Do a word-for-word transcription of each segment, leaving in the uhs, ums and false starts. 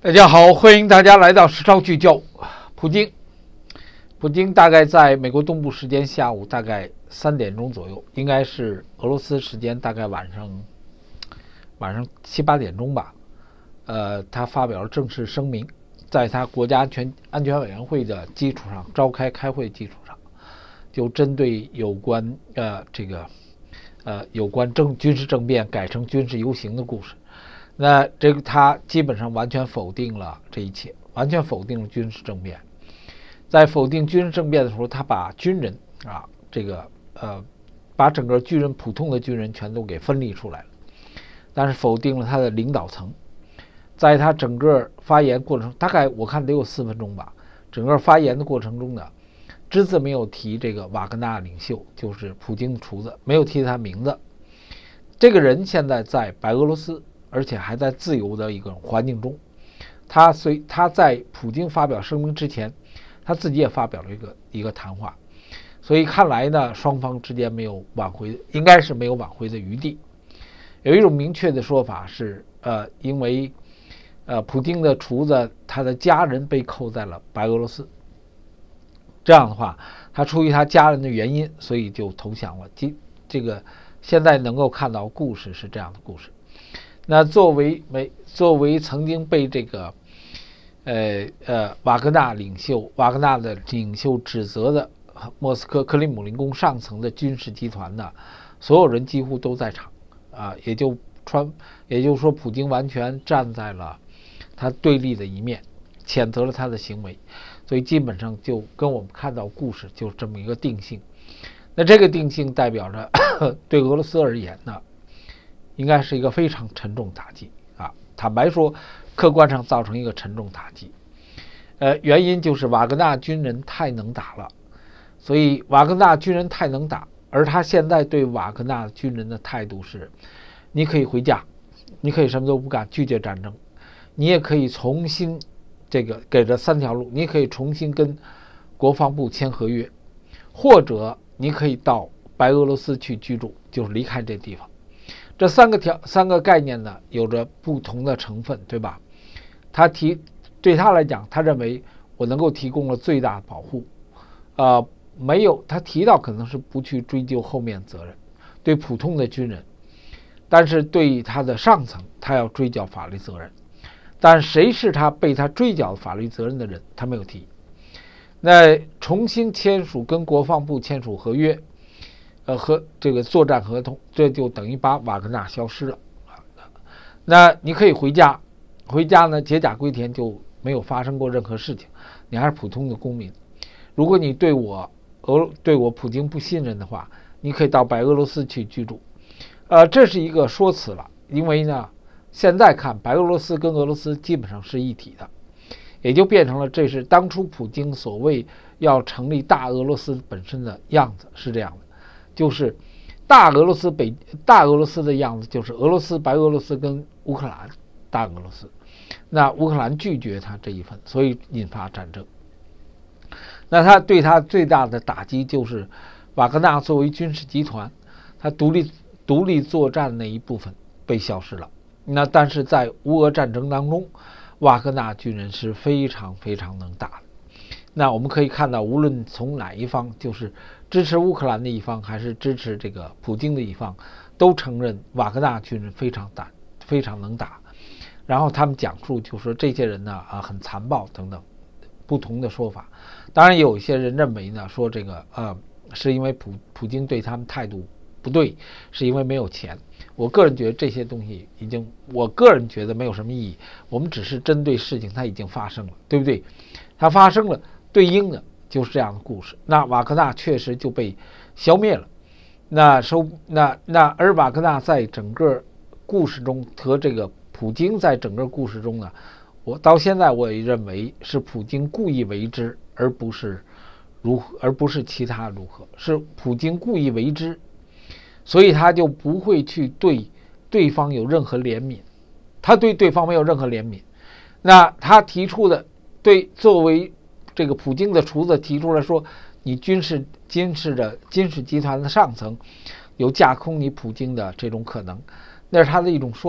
大家好，欢迎大家来到实操聚焦。普京，普京大概在美国东部时间下午大概三点钟左右，应该是俄罗斯时间大概晚上晚上七八点钟吧。呃，他发表了正式声明，在他国家安全安全委员会的基础上召开开会基础上，就针对有关呃这个呃有关政军事政变改成军事游行的故事。那这个他基本上完全否定了这一切，完全否定了军事政变。在否定军事政变的时候，他把军人啊，这个呃，把整个军人普通的军人全都给分离出来了，但是否定了他的领导层。在他整个发言过程，大概我看得有四分钟吧，整个发言的过程中呢，只字没有提这个瓦格纳领袖，就是普京的厨子，没有提他名字。这个人现在在白俄罗斯。而且还在自由的一个环境中，他随他在普京发表声明之前，他自己也发表了一个一个谈话，所以看来呢，双方之间没有挽回，应该是没有挽回的余地。有一种明确的说法是，呃，因为呃，普京的厨子他的家人被扣在了白俄罗斯，这样的话，他出于他家人的原因，所以就投降了。这这个现在能够看到故事是这样的故事。那作为美作为曾经被这个呃呃瓦格纳领袖瓦格纳的领袖指责的莫斯科克里姆林宫上层的军事集团的所有人几乎都在场啊，也就川也就是说，普京完全站在了他对立的一面，谴责了他的行为，所以基本上就跟我们看到故事就这么一个定性。那这个定性代表着对俄罗斯而言呢，应该是一个非常沉重打击啊！坦白说，客观上造成一个沉重打击。呃，原因就是瓦格纳军人太能打了，所以瓦格纳军人太能打，而他现在对瓦格纳军人的态度是：你可以回家，你可以什么都不干，拒绝战争，你也可以重新这个给这三条路，你可以重新跟国防部签合约，或者你可以到白俄罗斯去居住，就是离开这地方。这三个条三个概念呢，有着不同的成分，对吧？他提对他来讲，他认为我能够提供了最大的保护，呃，没有他提到可能是不去追究后面责任，对普通的军人，但是对他的上层，他要追究法律责任，但谁是他被他追究法律责任的人，他没有提。那重新签署跟国防部签署合约。呃，和这个作战合同，这就等于把瓦格纳消失了啊。那你可以回家，回家呢，解甲归田，就没有发生过任何事情，你还是普通的公民。如果你对我俄对我普京不信任的话，你可以到白俄罗斯去居住。呃，这是一个说辞了，因为呢，现在看白俄罗斯跟俄罗斯基本上是一体的，也就变成了这是当初普京所谓要成立大俄罗斯本身的样子是这样的。就是大俄罗斯北大俄罗斯的样子，就是俄罗斯、白俄罗斯跟乌克兰大俄罗斯。那乌克兰拒绝他这一份，所以引发战争。那他对他最大的打击就是瓦格纳作为军事集团，他独立独立作战那一部分被消失了。那但是在乌俄战争当中，瓦格纳军人是非常非常能打的。那我们可以看到，无论从哪一方，就是支持乌克兰的一方，还是支持这个普京的一方，都承认瓦格纳军人非常打，非常能打。然后他们讲述就说这些人呢啊很残暴等等不同的说法。当然有一些人认为呢说这个呃是因为普普京对他们态度不对，是因为没有钱。我个人觉得这些东西已经，我个人觉得没有什么意义。我们只是针对事情，它已经发生了，对不对？它发生了。对应的就是这样的故事，那瓦格纳确实就被消灭了。那收那那而瓦格纳在整个故事中和这个普京在整个故事中呢，我到现在我也认为是普京故意为之，而不是如而不是其他如何，是普京故意为之，所以他就不会去对对方有任何怜悯，他对对方没有任何怜悯。那他提出的对作为这个普京的厨子提出来说，你军事军事的军事集团的上层有架空你普京的这种可能，那是他的一种说法。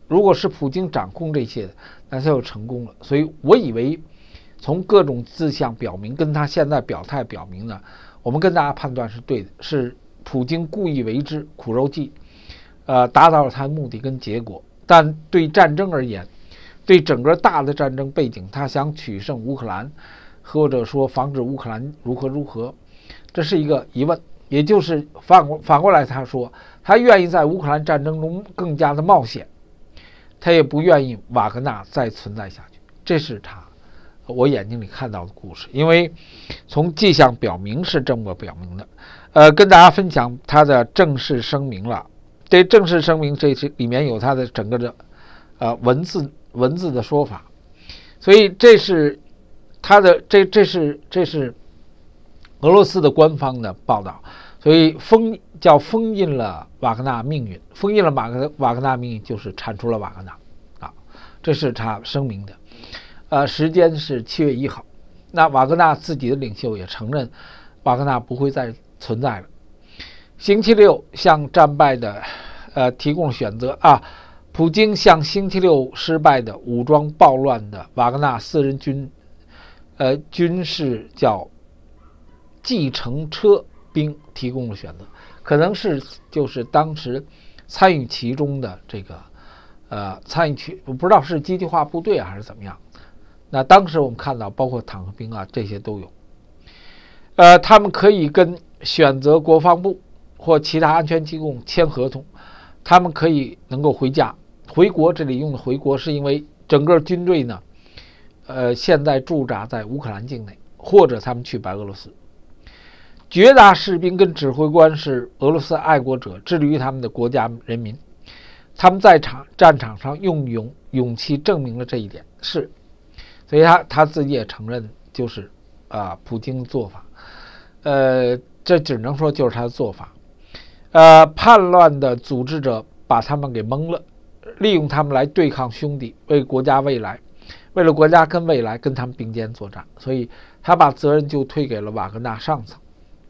如果是普京掌控这些，那他就成功了。所以我以为从各种迹象表明，跟他现在表态表明呢，我们跟大家判断是对的，是普京故意为之，苦肉计，呃，达到了他的目的跟结果。但对战争而言，对整个大的战争背景，他想取胜乌克兰，或者说防止乌克兰如何如何，这是一个疑问。也就是反过反过来，他说他愿意在乌克兰战争中更加的冒险，他也不愿意瓦格纳再存在下去。这是他我眼睛里看到的故事，因为从迹象表明是这么表明的。呃，跟大家分享他的正式声明了。这正式声明这里面有他的整个的呃文字文字的说法，所以这是他的这这是这是俄罗斯的官方的报道。所以封叫封印了瓦格纳命运，封印了瓦格瓦格纳命运就是铲除了瓦格纳啊，这是他声明的。呃，时间是七月一号。那瓦格纳自己的领袖也承认，瓦格纳不会再存在了。星期六向战败的呃提供了选择啊，普京向星期六失败的武装暴乱的瓦格纳私人军呃军事叫计程车兵提供了选择，可能是就是当时参与其中的这个呃参与其我不知道是机械化部队啊还是怎么样。那当时我们看到，包括坦克兵啊这些都有。呃，他们可以跟选择国防部或其他安全机构签合同，他们可以能够回家回国。这里用的回国是因为整个军队呢，呃，现在驻扎在乌克兰境内，或者他们去白俄罗斯。绝大士兵跟指挥官是俄罗斯爱国者，致力于他们的国家人民。他们在场战场上用勇勇气证明了这一点，是，所以他他自己也承认，就是啊、呃，普京的做法，呃，这只能说就是他的做法。呃，叛乱的组织者把他们给蒙了，利用他们来对抗兄弟，为国家未来，为了国家跟未来跟他们并肩作战，所以他把责任就推给了瓦格纳上层。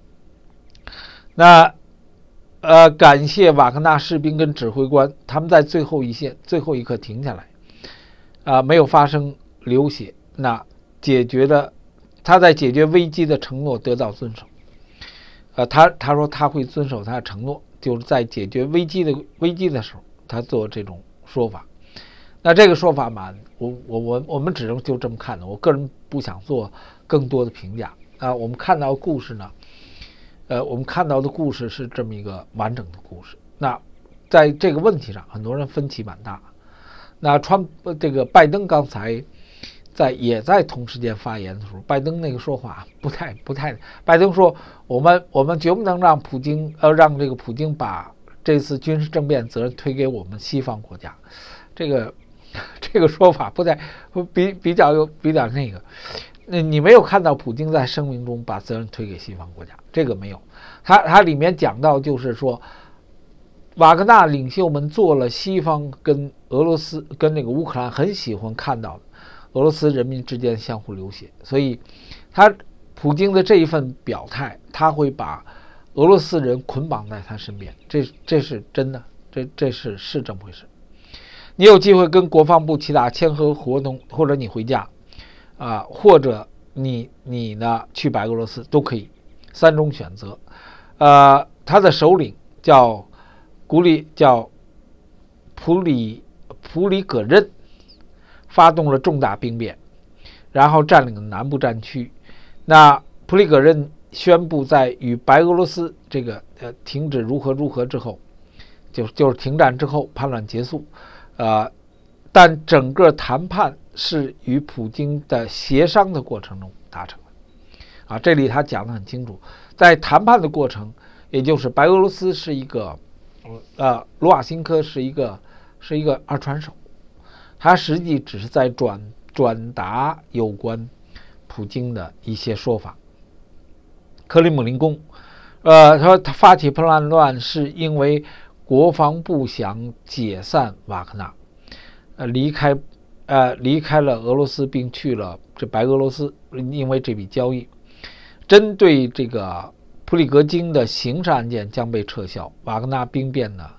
那呃，感谢瓦格纳士兵跟指挥官，他们在最后一线、最后一刻停下来，啊、呃，没有发生流血，那解决了他在解决危机的承诺得到遵守。呃，他他说他会遵守他的承诺，就是在解决危机的危机的时候，他做这种说法。那这个说法嘛，我我我我们只能就这么看的，我个人不想做更多的评价啊、呃。我们看到的故事呢？呃，我们看到的故事是这么一个完整的故事。那在这个问题上，很多人分歧蛮大。那川这个拜登刚才在也在同时间发言的时候，拜登那个说话不太不太。拜登说，我们我们绝不能让普京呃让这个普京把这次军事政变责任推给我们西方国家。这个这个说法不太比比较有比较那个。那你没有看到普京在声明中把责任推给西方国家，这个没有。他他里面讲到就是说，瓦格纳领袖们做了西方跟俄罗斯跟那个乌克兰很喜欢看到的俄罗斯人民之间相互流血，所以他普京的这一份表态，他会把俄罗斯人捆绑在他身边，这这是真的，这这是是这么回事。你有机会跟国防部其他签合合同，或者你回家。啊、呃，或者你你呢去白俄罗斯都可以，三种选择。呃，他的首领叫古里叫普里普里戈任，发动了重大兵变，然后占领了南部战区。那普里戈任宣布在与白俄罗斯这个呃停止如何如何之后，就就是停战之后，叛乱结束。呃，但整个谈判是与普京的协商的过程中达成的，啊，这里他讲得很清楚，在谈判的过程，也就是白俄罗斯是一个，呃，卢瓦辛科是一个是一个二传手，他实际只是在转转达有关普京的一些说法。克里姆林宫，呃，他说他发起叛乱是因为国防部想解散瓦格纳，呃，离开。呃，离开了俄罗斯，并去了这白俄罗斯，因为这笔交易，针对这个普里格金的刑事案件将被撤销。瓦格纳兵变呢，啊、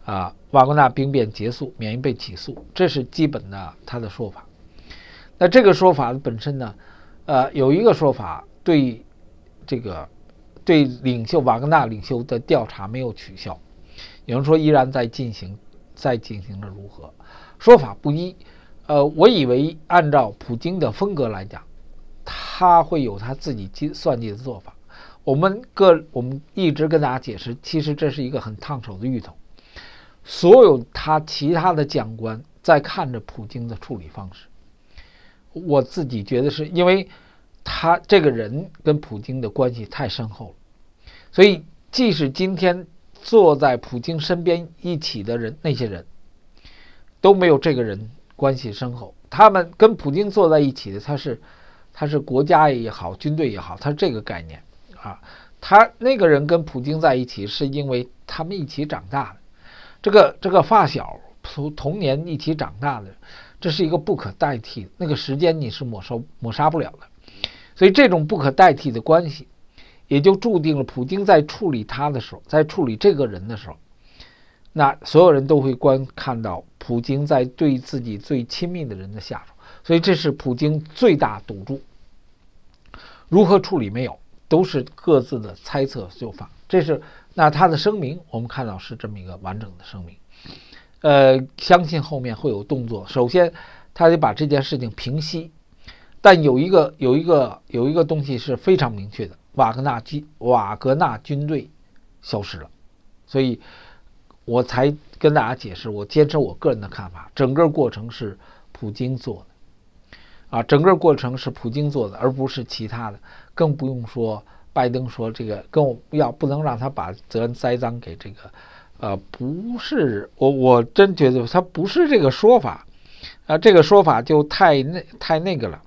啊，瓦格纳兵变结束，免于被起诉，这是基本的他的说法。那这个说法本身呢，呃，有一个说法对这个对领袖瓦格纳领袖的调查没有取消，有人说依然在进行，在进行着如何，说法不一。呃，我以为按照普京的风格来讲，他会有他自己计算计的做法。我们各我们一直跟大家解释，其实这是一个很烫手的芋头。所有他其他的将官在看着普京的处理方式，我自己觉得是因为他这个人跟普京的关系太深厚了，所以即使今天坐在普京身边一起的人，那些人都没有这个人关系深厚。他们跟普京坐在一起的，他是他是国家也好，军队也好，他是这个概念啊。他那个人跟普京在一起，是因为他们一起长大的。这个这个发小童年一起长大的，这是一个不可代替的，那个时间你是抹杀抹杀不了的。所以这种不可代替的关系，也就注定了普京在处理他的时候，在处理这个人的时候，那所有人都会观看到普京在对自己最亲密的人的下手。所以这是普京最大赌注。如何处理没有，都是各自的猜测做法。这是那他的声明，我们看到是这么一个完整的声明。呃，相信后面会有动作。首先，他得把这件事情平息，但有一个有一个有一个东西是非常明确的：瓦格纳军瓦格纳军队消失了。所以，我才跟大家解释，我坚持我个人的看法，整个过程是普京做的，啊，整个过程是普京做的，而不是其他的，更不用说。拜登说：“这个跟我要不能让他把责任栽赃给这个，呃，不是我，我真觉得他不是这个说法，啊，这个说法就太那太那个了，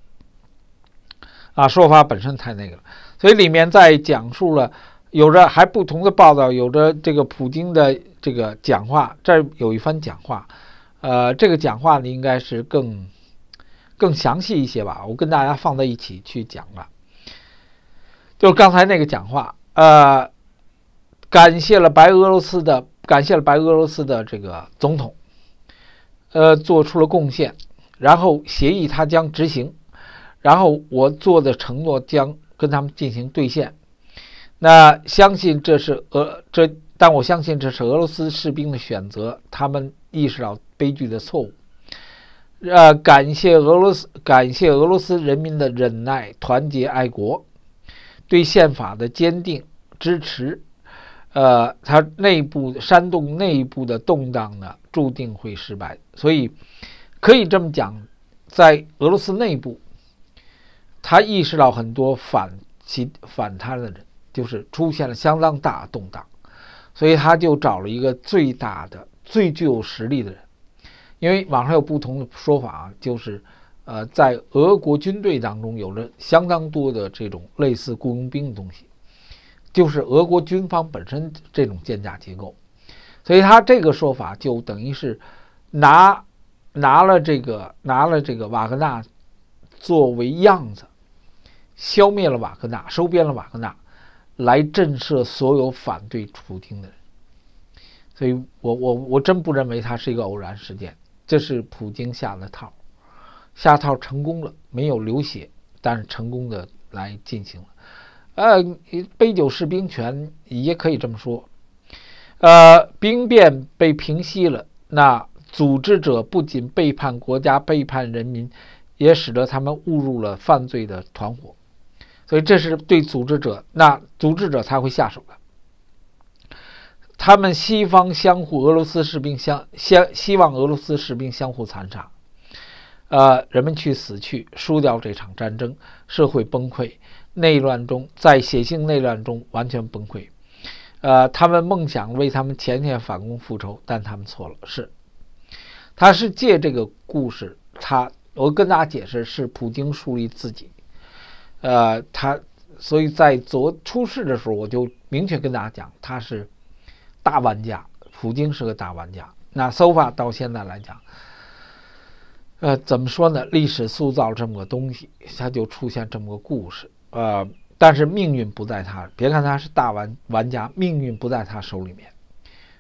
啊，说法本身太那个了。所以里面在讲述了，有着还不同的报道，有着这个普京的这个讲话，这有一番讲话，呃，这个讲话呢应该是更更详细一些吧，我跟大家放在一起去讲了。”就是刚才那个讲话，呃，感谢了白俄罗斯的，感谢了白俄罗斯的这个总统，呃，做出了贡献，然后协议他将执行，然后我做的承诺将跟他们进行兑现。那相信这是俄这，但我相信这是俄罗斯士兵的选择，他们意识到悲剧的错误。呃，感谢俄罗斯，感谢俄罗斯人民的忍耐、团结、爱国。对宪法的坚定支持，呃，它内部煽动内部的动荡呢，注定会失败。所以可以这么讲，在俄罗斯内部，他意识到很多反其反他的人，就是出现了相当大的动荡，所以他就找了一个最大的、最具有实力的人。因为网上有不同的说法啊，就是。呃，在俄国军队当中有着相当多的这种类似雇佣兵的东西，就是俄国军方本身这种建价结构，所以他这个说法就等于是拿拿了这个拿了这个瓦格纳作为样子，消灭了瓦格纳，收编了瓦格纳，来震慑所有反对普京的人。所以我我我真不认为它是一个偶然事件，这是普京下的套。下套成功了，没有流血，但是成功的来进行了。呃，杯酒释兵权也可以这么说。呃，兵变被平息了，那组织者不仅背叛国家、背叛人民，也使得他们误入了犯罪的团伙。所以这是对组织者，那组织者才会下手的。他们西方相互俄罗斯士兵相相希望俄罗斯士兵相互残杀。呃，人们去死去，输掉这场战争，社会崩溃，内乱中，在血腥内乱中完全崩溃。呃，他们梦想为他们前线反攻复仇，但他们错了。是，他是借这个故事，他我跟大家解释是普京树立自己。呃，他所以在昨出事的时候，我就明确跟大家讲，他是大玩家，普京是个大玩家。那 so far 到现在来讲。呃，怎么说呢？历史塑造这么个东西，它就出现这么个故事。呃，但是命运不在他，别看他是大玩玩家，命运不在他手里面。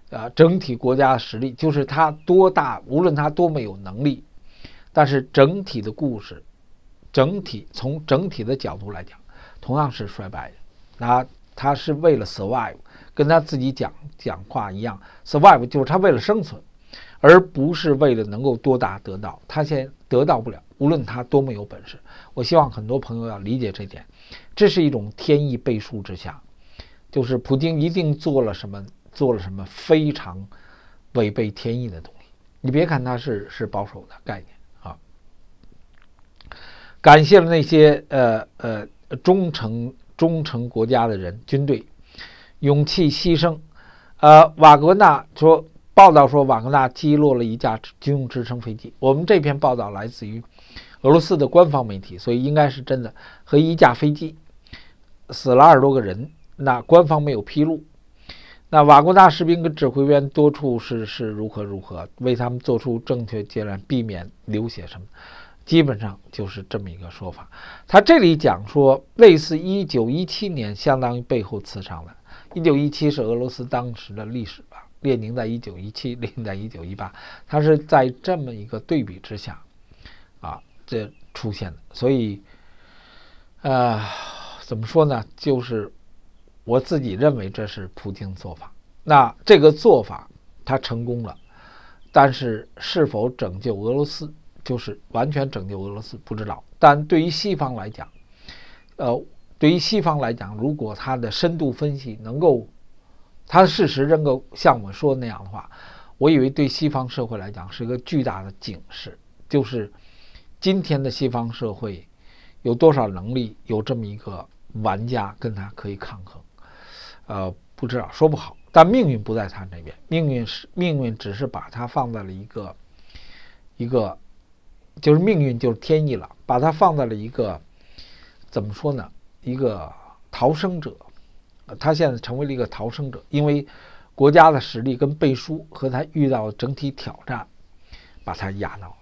啊，整体国家实力，就是他多大，无论他多么有能力，但是整体的故事，整体从整体的角度来讲，同样是衰败的。那他是为了 survive， 跟他自己讲讲话一样 ，survive 就是他为了生存，而不是为了能够多大得到。他现在得到不了，无论他多么有本事。我希望很多朋友要理解这点，这是一种天意倍数之下，就是普京一定做了什么，做了什么非常违背天意的东西。你别看他是是保守的概念啊。感谢了那些呃呃忠诚忠诚国家的人，军队勇气牺牲。呃，瓦格纳说，报道说瓦格纳击落了一架军用直升飞机。我们这篇报道来自于俄罗斯的官方媒体，所以应该是真的。和一架飞机死了二十多个人，那官方没有披露。那瓦格纳士兵跟指挥员多处是是如何如何，为他们做出正确决断，避免流血什么，基本上就是这么一个说法。他这里讲说，类似一九一七年，相当于背后刺伤了。一九一七是俄罗斯当时的历史吧，列宁在一九一七，列宁在一九一八，他是在这么一个对比之下啊，这出现的。所以，呃，怎么说呢？就是我自己认为这是普京做法。那这个做法他成功了，但是是否拯救俄罗斯，就是完全拯救俄罗斯不知道。但对于西方来讲，呃，对于西方来讲，如果他的深度分析能够，他的事实能够像我说的那样的话，我以为对西方社会来讲是一个巨大的警示，就是今天的西方社会有多少能力有这么一个玩家跟他可以抗衡，呃，不知道，说不好。但命运不在他那边，命运是命运，只是把他放在了一个一个，就是命运就是天意了，把他放在了一个怎么说呢？一个逃生者，他现在成为了一个逃生者，因为国家的实力跟背书和他遇到整体挑战，把他压倒。